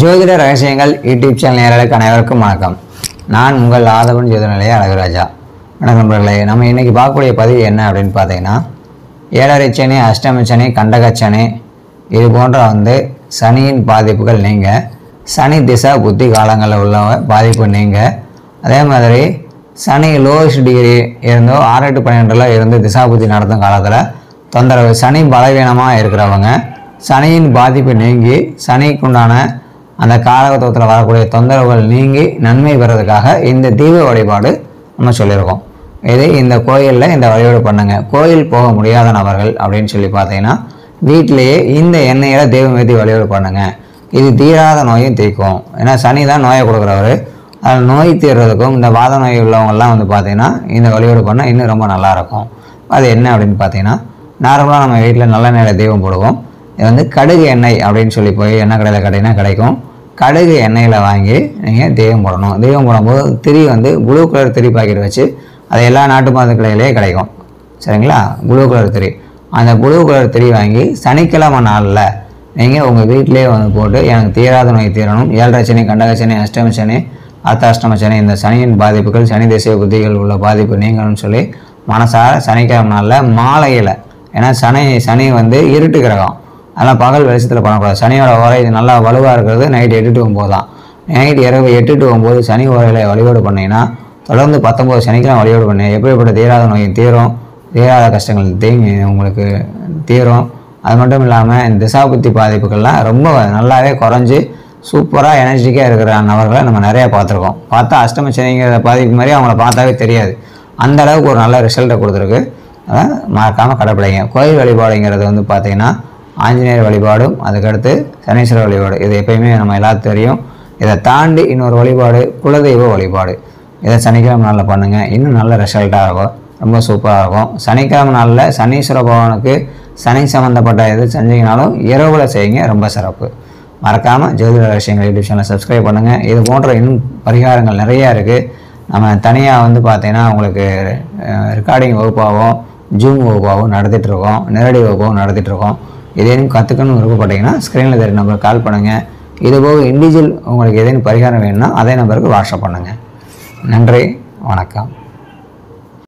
ஜோதிட ரகசியங்கள் YouTube channel நேயர்களுக்கு அனைவருக்கும் வணக்கம். நான் உங்கள் ஆதவன் ஜோதிட நிலைய அழகுராஜா. வணக்கம் நண்பர்களே. நம்ம இன்றைக்கி பார்க்கக்கூடிய பதிவு என்ன அப்படின்னு பார்த்தீங்கன்னா, ஏழரை சனி, அஷ்டம சனி, கண்டகச்சனி இது போன்ற சனியின் பாதிப்புகள் நீங்கள், சனி திசை புத்தி காலங்களில் உள்ள பாதிப்பு நீங்கள், அதே மாதிரி சனி லோவஸ்ட் டிகிரி இருந்தோ 6 to 12 இருந்து திசா புத்தி நடத்தும் காலத்தில் தொந்தரவு, சனி பலவீனமாக இருக்கிறவங்க, சனியின் பாதிப்பு நீங்கி சனிக்குண்டான அந்த காலகட்டத்தில் வரக்கூடிய தொந்தரவுகள் நீங்கி நன்மை பெறதுக்காக இந்த தீப வழிபாடு நம்ம சொல்லியிருக்கோம். இது இந்த கோயிலில் இந்த வழிபாடு பண்ணுங்க. கோயில் போக முடியாத நபர்கள் அப்படின்னு சொல்லி பார்த்தீங்கன்னா, வீட்டிலேயே இந்த எண்ணெயில் தெய்வம் ஏற்றி வழிபாடு பண்ணுங்க. இது தீராத நோயும் தீர்க்கும். ஏன்னா சனி தான் நோயை கொடுக்குறவர். அதில் நோய் தீர்றதுக்கும் இந்த வாத நோய் உள்ளவங்கள்லாம் பார்த்தீங்கன்னா இந்த வழிபாடு பண்ணால் இன்னும் ரொம்ப நல்லாயிருக்கும். அது என்ன அப்படின்னு பார்த்தீங்கன்னா, நார்மலாக நம்ம வீட்டில் நல்லெண்ணெயில் தெய்வம் போடுவோம். இது கடுகு எண்ணெய் அப்படின்னு சொல்லி போய் எண்ணெய் கடையில் கேட்டிங்கன்னா கிடைக்கும். கடுகு எண்ணெயில் வாங்கி நீங்கள் தெய்வம் போடணும். தெய்வம் போடும்போது திரி ப்ளூ கலர் திரி பாக்கெட் வச்சு, அது எல்லா நாட்டு மருந்து கடையிலேயே கிடைக்கும். சரிங்களா? ப்ளூ கலர் திரி, அந்த ப்ளூ கலர் திரி வாங்கி சனிக்கிழமை நாளில் நீங்கள் உங்கள் வீட்டிலே போட்டு, எனக்கு தீராத நோய் தீரணும், 7.5 சனி, கண்டகச்சனி, அஷ்டம சனி, அர்த்தாஷ்டம சனி, இந்த சனியின் பாதிப்புகள், சனி திசை புத்திகள் உள்ள பாதிப்பு நீங்கணும்னு சொல்லி மனசார சனிக்கிழமை நாளில் மாலையில், ஏன்னா சனி இருட்டு கிரகம், அதெல்லாம் பகல் வெளிச்சத்தில் பண்ணக்கூடாது. சனியோட ஓரை நல்லா வலுவாக இருக்கிறது நைட்டு 8 to 9 தான். நைட்டு இரவு 8 to 9 சனி ஓரையில் வழிபாடு பண்ணிங்கன்னா தொடர்ந்து 19 சனிக்கெலாம் வழிபாடு பண்ணி எப்படிப்பட்ட தீராத நோயும் தீரும், தீராத கஷ்டங்கள் உங்களுக்கு தீரும். அது மட்டும் இல்லாமல் இந்த திசாபுத்தி பாதிப்புகள்லாம் ரொம்ப நல்லாவே குறைஞ்சி சூப்பராக எனர்ஜிக்காக இருக்கிற நபர்களை நம்ம நிறையா பார்த்துருக்கோம். பார்த்தா அஷ்டம சனிங்கிற பாதிப்பு மாதிரி அவங்கள பார்த்தாவே தெரியாது. அந்த அளவுக்கு ஒரு நல்ல ரிசல்ட்டை கொடுத்துருக்கு. அதை மறக்காமல் கடைப்பிடிங்க. கோயில் வழிபாடுங்கிறது பார்த்தீங்கன்னா ஆஞ்சநேயர் வழிபாடும், அதுக்கடுத்து சனீஸ்வரர் வழிபாடு, இது எப்பயுமே நம்ம எல்லாத்துக்கும் தெரியும். இதை தாண்டி இன்னொரு வழிபாடு குலதெய்வ வழிபாடு. இதை சனிக்கிழமை நாளில் பண்ணுங்கள். இன்னும் நல்ல ரிசல்ட்டாக இருக்கும், ரொம்ப சூப்பராக இருக்கும். சனிக்கிழமை நாளில் சனீஸ்வர பகவானுக்கு சனி சம்மந்தப்பட்ட எது செஞ்சீங்கனாலும் இரவில் செய்யுங்க, ரொம்ப சிறப்பு. மறக்காமல் ஜோதிட ரகசியங்கள் யூடியூப் சேனலை சப்ஸ்கிரைப் பண்ணுங்கள். இது போன்ற இன்னும் பரிகாரங்கள் நிறையா இருக்குது. நம்ம தனியாக பார்த்தீங்கன்னா உங்களுக்கு ரெக்கார்டிங் வகுப்பாகவும் ஜூம் வகுப்பாகவும் நடத்திட்டுருக்கோம், நேரடி வகுப்பாகவும் நடத்திட்டுருக்கோம். ஏதேனும் கற்றுக்கணும்னு விருப்பப்பட்டீங்கன்னா ஸ்க்ரீனில் தெரியும் நம்பருக்கு கால் பண்ணுங்கள். இதுபோக இண்டிவிஜுவல் உங்களுக்கு ஏதேனும் பரிகாரம் வேணும்னா அதே நம்பருக்கு வாட்ஸ்அப் பண்ணுங்கள். நன்றி, வணக்கம்.